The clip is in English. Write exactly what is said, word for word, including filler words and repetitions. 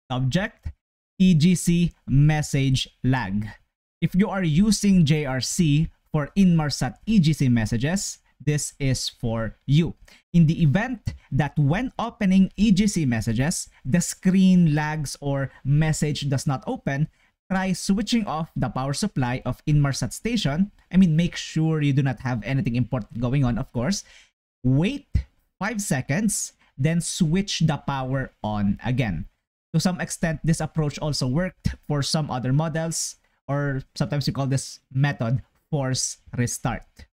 Subject, E G C message lag. If you are using J R C for Inmarsat E G C messages, this is for you. In the event that when opening E G C messages, the screen lags or message does not open, try switching off the power supply of Inmarsat Station. I mean, make sure you do not have anything important going on, of course. Wait five seconds, then switch the power on again. To some extent, this approach also worked for some other models, or sometimes we call this method force restart.